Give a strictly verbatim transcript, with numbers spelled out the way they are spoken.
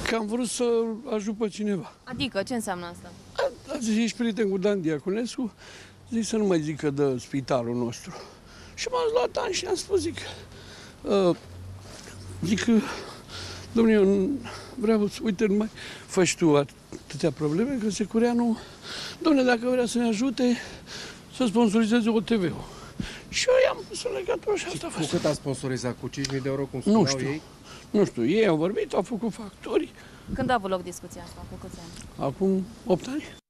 Că am vrut să ajut pe cineva. Adică, ce înseamnă asta? A zis, ești prieten cu Dan Diaconescu, zic să nu mai zică de spitalul nostru. Și m-am luat Dan și am spus, zic, uh, zic, domnule, eu vreau, uite, nu mai faci tu atâtea probleme, că Secureanu, domnule, dacă vrea să ne ajute, să sponsorizeze O T V-ul. Și eu i-am pus în legătură și asta a fost. Cu cât a sponsorizat? Cu cinci mii de euro, cum spuneau Nu știu, ei? nu știu, ei au vorbit, au făcut facturi. Când a avut loc discuția asta? Cu câți ani? Acum opt ani.